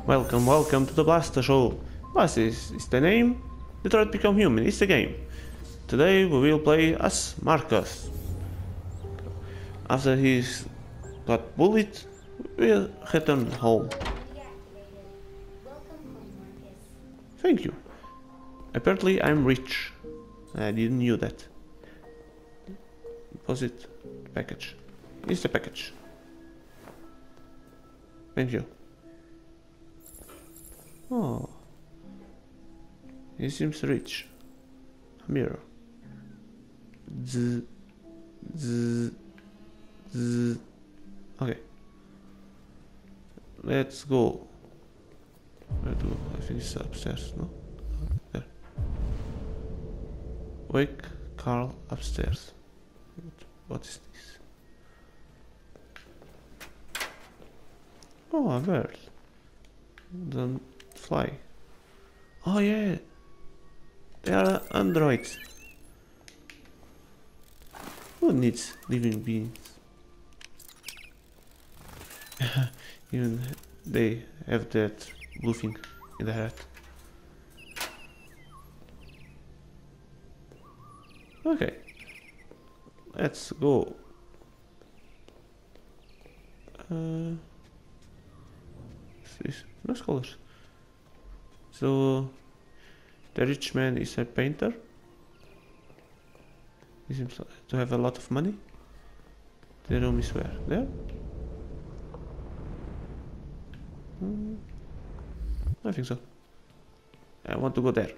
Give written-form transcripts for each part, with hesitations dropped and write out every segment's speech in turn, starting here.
Welcome, welcome to the Blaster Show. Blaster is the name, Detroit Become Human is the game. Today we will play as Marcus. After he's got bullied, we'll return home. Thank you. Apparently I'm rich. I didn't knew that. Deposit package. It's the package. Thank you. Oh. He seems rich. A mirror. Z. Okay. Let's go. Where do I think it's upstairs, no? There. Wake Carl upstairs. What is this? Oh, a bird. Don't fly. Oh yeah. They are androids. Who needs living beings? Even they have that blue thing in the head. Okay. Let's go. This no scholars. So the rich man is a painter. He seems to have a lot of money. The room is where? There? I think so. I want to go there.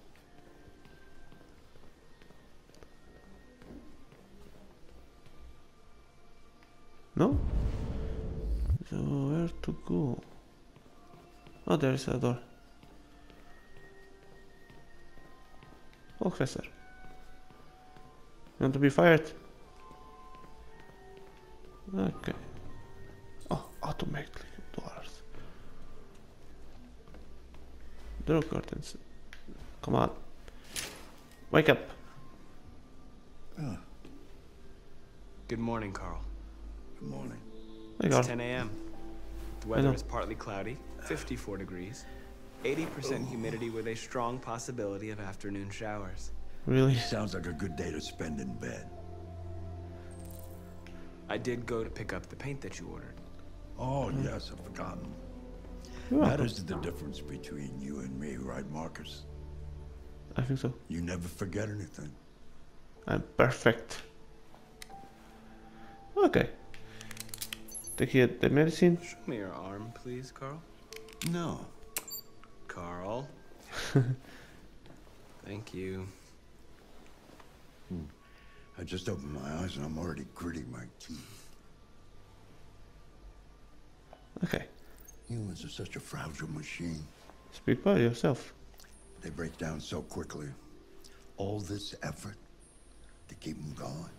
No? So where to go? Oh, there is a door. Walk faster. You want to be fired? Okay. Oh, automatically doors. Door curtains. Come on. Wake up. Good morning, Carl. Good morning. It's 10 a.m. The weather is partly cloudy, 54 degrees, 80% humidity with a strong possibility of afternoon showers. Really? Sounds like a good day to spend in bed. I did go to pick up the paint that you ordered. Oh, yes, I've forgotten. You're That welcome. is the difference between you and me, right, Marcus? I think so. You never forget anything. I'm perfect. Okay. Take here the medicine. Show me your arm, please, Carl. No. Carl. Thank you. I just opened my eyes and I'm already gritting my teeth. Okay. Humans are such a fragile machine. Speak by yourself. They break down so quickly. All this effort to keep them going.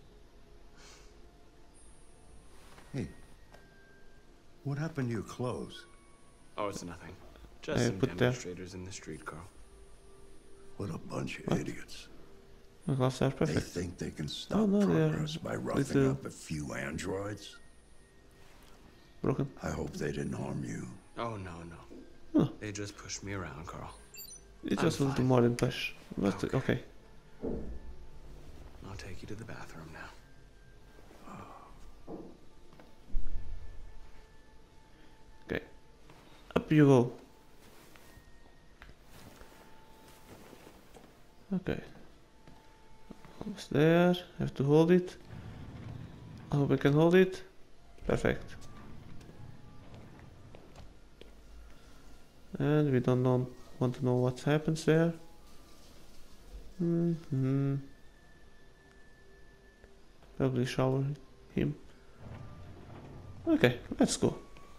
Hey, what happened to your clothes? Oh, it's nothing. Just I some put there. demonstrators in the street, Carl. What a bunch of idiots. My glasses are They perfect. think they can stop Oh, no, they are progress by roughing little- up a few androids. Broken. I hope they didn't harm you. Oh, no. Oh. They just pushed me around, Carl. It's just a little more than push. But okay. I'll take you to the bathroom now. Okay. Up you go. Okay. Almost there. Have to hold it. I hope I can hold it. Perfect. And we don't want to know what happens there. Probably shower him. Okay, let's go.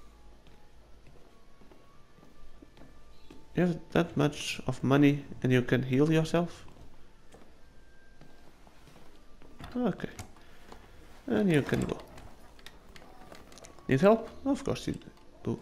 You have that much of money and you can heal yourself? Okay. And you can go. Need help? Of course you do.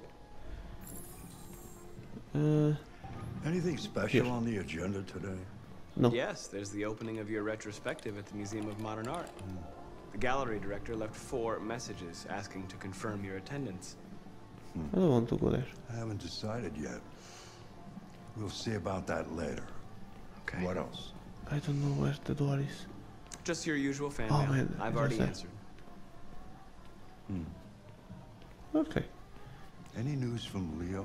Anything special Here. on the agenda today? No. Yes, there's the opening of your retrospective at the Museum of Modern Art. The gallery director left 4 messages asking to confirm your attendance. I don't want to go there. I haven't decided yet. We'll see about that later. Okay. What else? I don't know where the door is. Just your usual fan Oh, mail. man, I've it already was answered. Okay. Any news from Leo?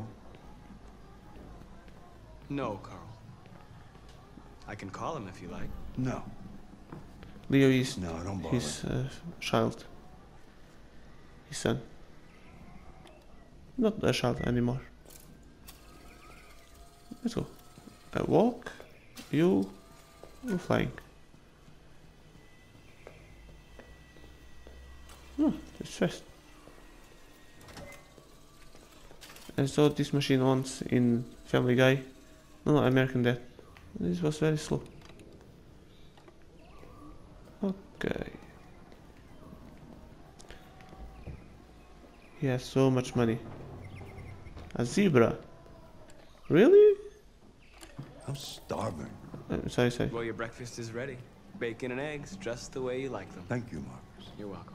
No, Carl. I can call him if you like. No. Leo is No, don't bother. his child. His son. Not a child anymore. Let's go. I walk. You flying. It's fast. I saw this machine once in Family Guy. No, American Dad. This was very slow. Okay. He has so much money. A zebra? Really? I'm starving. Sorry. Well, your breakfast is ready. Bacon and eggs, just the way you like them. Thank you, Marcus. You're welcome.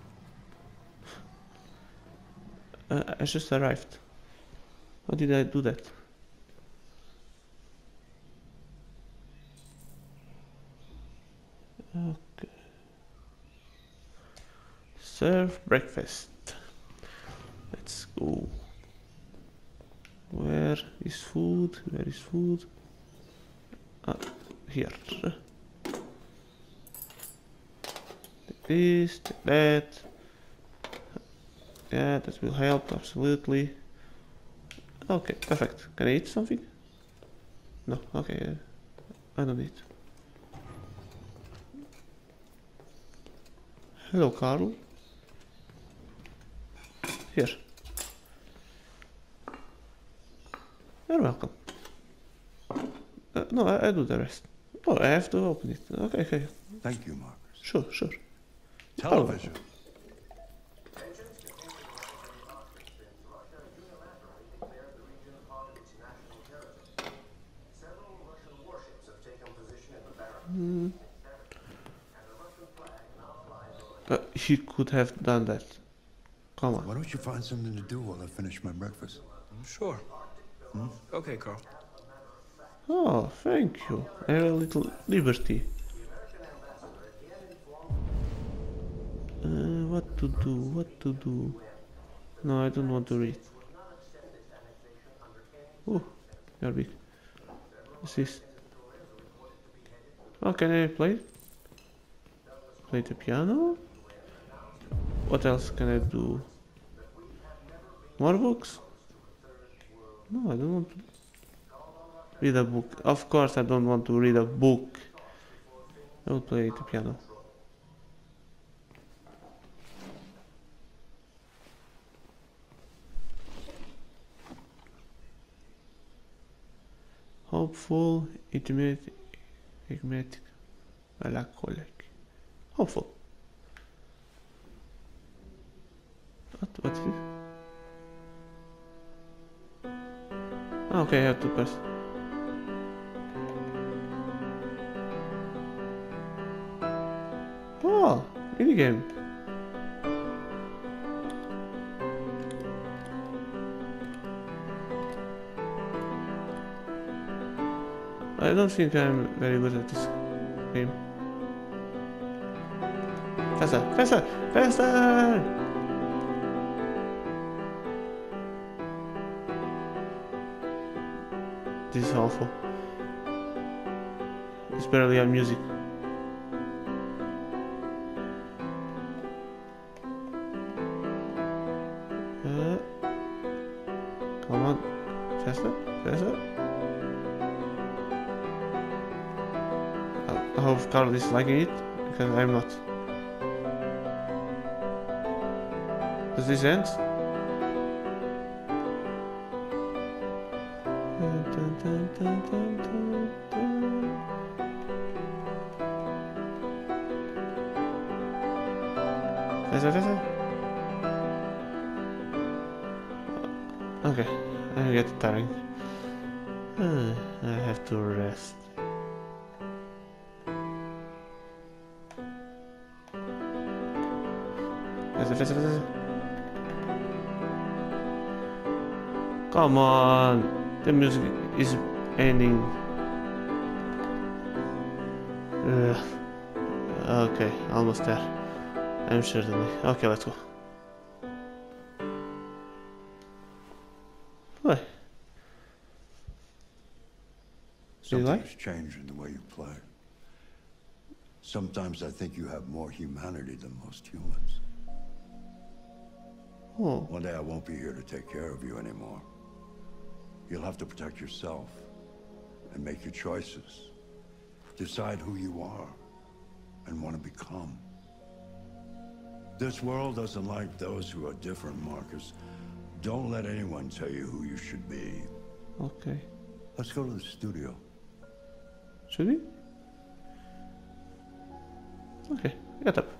I just arrived. How did I do that? Okay. Serve breakfast. Let's go. Where is food? Where is food? Here. This, that. Yeah, that will help, absolutely. Okay, perfect. Can I eat something? No, okay. I don't eat. Hello, Carl. Here. You're welcome. No, I do the rest. Oh, I have to open it. Okay. Thank you, Marcus. Sure. Television. He could have done that. Come on. Why don't you find something to do while I finish my breakfast? Sure. Okay, Carl. Oh, thank you. I have a little liberty. What to do? No, I don't want to read. Oh, you're big. What's this? Oh, can I play? Play the piano? What else can I do? More books? No, I don't want to read a book. Of course I don't want to read a book. I will play the piano. Hopeful, intimate, enigmatic, melancholic. Hopeful. What is it? Okay, I have to press. Oh, mini game. I don't think I'm very good at this game. Faster! This is awful. It's barely on music. Come on. Faster. I hope Carl is liking it, because I'm not. Does this end? Faster. Okay, I get tired. I have to rest. Faster. Come on, the music is ending. Okay, almost there. I'm certainly. Okay, let's go. What? Do you like? Something's changed in the way you play. Sometimes I think you have more humanity than most humans. Oh, One day I won't be here to take care of you anymore. You'll have to protect yourself and make your choices. Decide who you are and want to become. This world doesn't like those who are different, Marcus. Don't let anyone tell you who you should be. okay. Let's go to the studio. Should we? Okay, get up.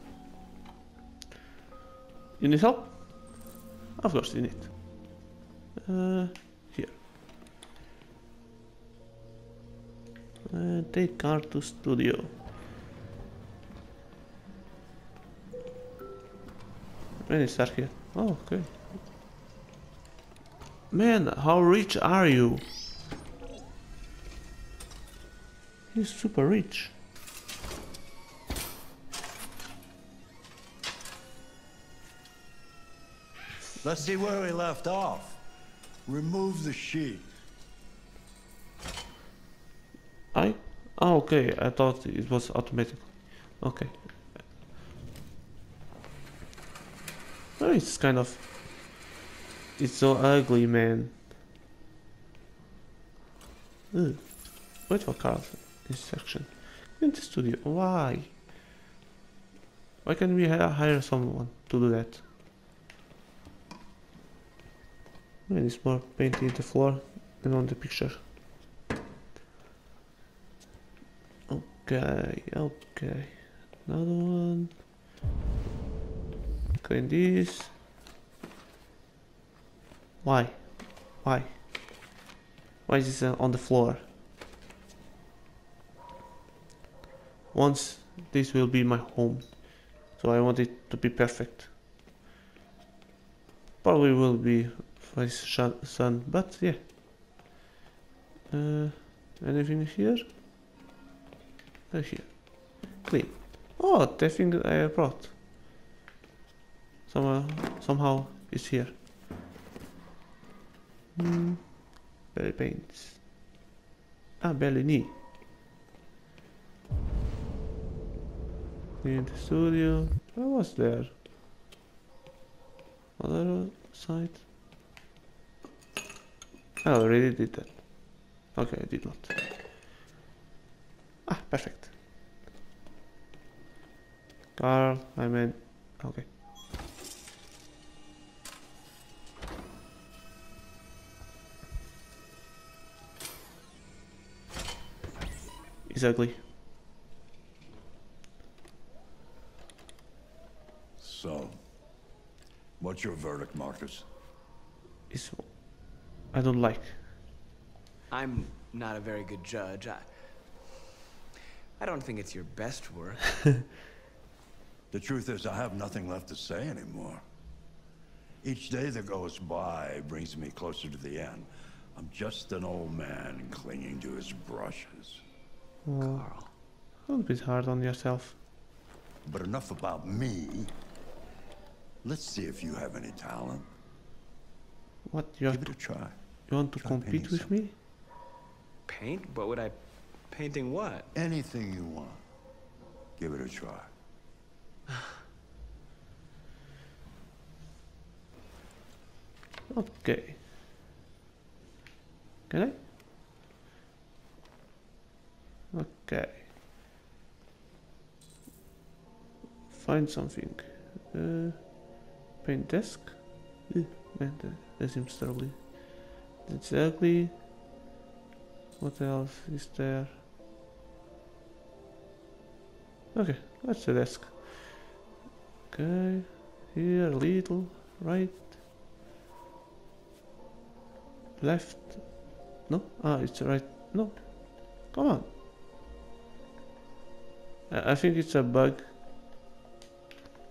You need help? Of course you need. Here. Take car to studio. When is start here? Oh, okay. Man, how rich are you? He's super rich. Let's see where we left off. Remove the sheet. Oh, okay, I thought it was automatic. Okay. Oh, it's kind of... It's so ugly, man. Ugh. Wait for cars. This section. In the studio. Why? Why can't we hire someone to do that? Man, it's more painting the floor than on the picture. Okay, okay. Another one. Clean this. Why? Why? Why is this on the floor? Once this will be my home, so I want it to be perfect. Probably will be for his son, but yeah. Anything here? Here. Clean. Oh, the thing I brought. Somehow it's here. Belly paints. Ah, belly knee. In the studio. I was there. Other side. I already did that. Okay, I did not. Ah, perfect. Carl, I meant... Okay. It's ugly. So, what's your verdict, Marcus? It's... I don't like. I'm not a very good judge. I don't think it's your best work. The truth is, I have nothing left to say anymore. Each day that goes by brings me closer to the end. I'm just an old man clinging to his brushes. Carl. A little bit hard on yourself. But enough about me. Let's see if you have any talent. What? You have Give to... it a try. You want to Try compete painting with something. me? Paint? What would I... Painting what? Anything you want. Give it a try. Okay. Can I? Okay. Find something. Paint desk. Man, that seems ugly. It's ugly. What else is there? Okay, that's the desk. Okay, here a little, right, left. No, it's right. No, come on. I think it's a bug.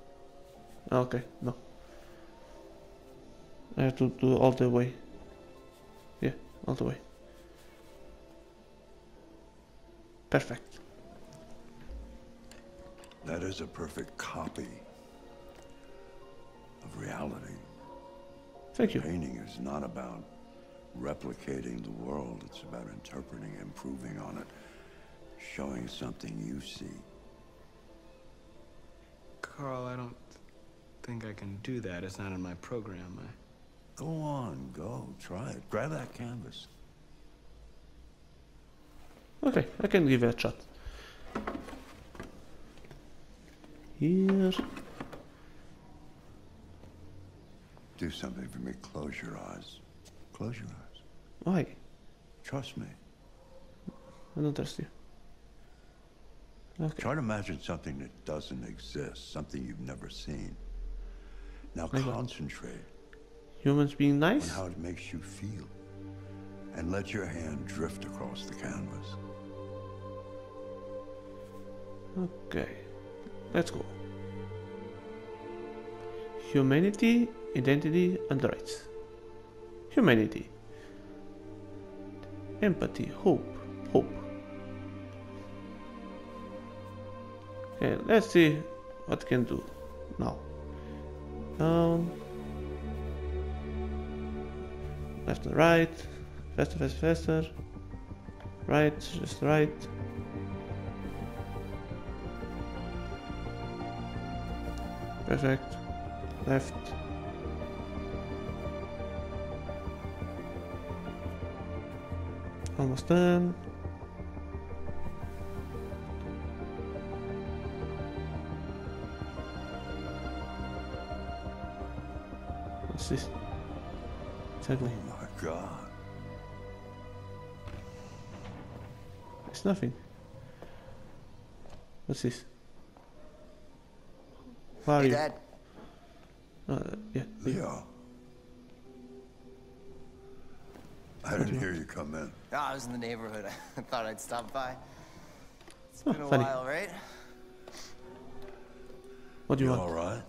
Okay, no. I have to do all the way. all the way. Perfect. That is a perfect copy of reality. Thank you. Painting is not about replicating the world. It's about interpreting, improving on it, showing something you see. Carl, I don't think I can do that. It's not in my program. Go on, go, try it. Grab that canvas. Okay, I can give it a shot. Here. Do something for me. Close your eyes. Close your eyes. Why? Trust me. I don't trust you. Okay. Try to imagine something that doesn't exist, something you've never seen. Now Like what? concentrate Humans being on nice? how it makes you feel. And let your hand drift across the canvas. Okay. Let's go. Humanity, identity, and rights. Humanity. Empathy, hope, hope. Okay, let's see what can do now. Left and right. Faster, faster, faster. Right, just right. Perfect. Left. Almost done. What's this? Exactly. Oh my God. It's nothing. What's this? Where are Hey, you? Dad. Yeah. Leo. I didn't hear you come in. No, I was in the neighborhood. I thought I'd stop by. It's been a funny. while, right? What do you You want? all right?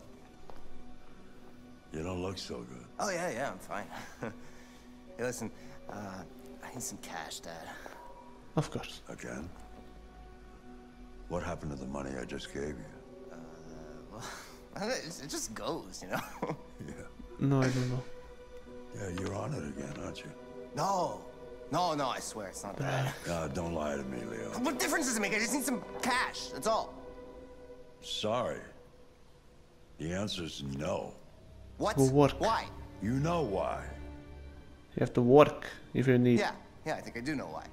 You don't look so good. Oh, yeah, I'm fine. Hey, listen, I need some cash, Dad. Of course. Again? What happened to the money I just gave you? Well, it just goes, you know? Yeah. No, I don't know. Yeah, you're on it again, aren't you? No, I swear it's not that. Don't lie to me, Leo. What difference does it make? I just need some cash, that's all. Sorry. The answer's no. What? Will work. Why? You know why. You have to work if you need. Yeah, I think I do know why.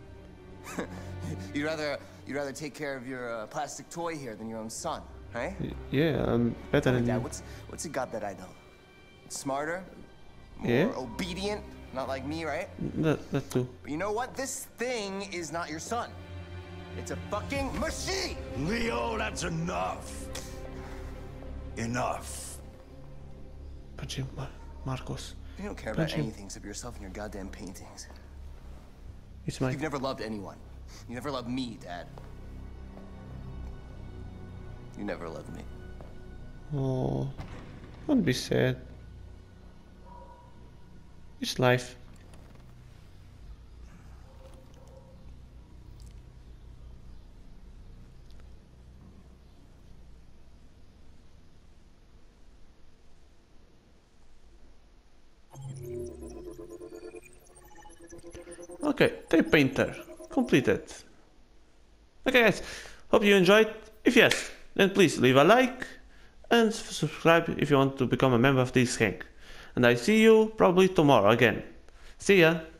You'd rather take care of your plastic toy here than your own son, right? Yeah, I'm better Tell me, than Dad, you. what's he got that I don't? Smarter? More Yeah. obedient? Not like me, right? That too. But you know what? This thing is not your son. It's a fucking machine! Leo, that's enough. Enough. But you, Marcos, You don't care Punch about him. anything except yourself and your goddamn paintings. it's my. You've never loved anyone. You never loved me, Dad. You never loved me. Oh, don't be sad. It's life. Okay, tape painter completed. Okay guys, hope you enjoyed. If yes, then please leave a like and subscribe if you want to become a member of this gang. And I see you probably tomorrow again. See ya!